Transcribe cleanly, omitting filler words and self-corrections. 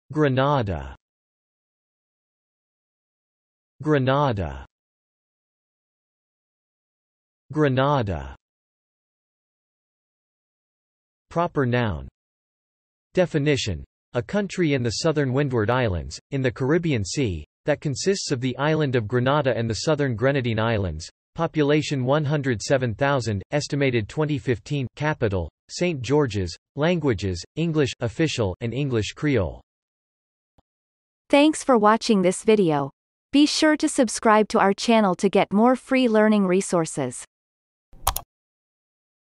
Grenada. Grenada. Grenada. Proper noun. Definition: a country in the southern Windward Islands, in the Caribbean Sea, that consists of the island of Grenada and the southern Grenadine Islands. Population 107,000, estimated 2015. Capital: St. George's. Languages: English official and English Creole. Thanks for watching this video. Be sure to subscribe to our channel to get more free learning resources.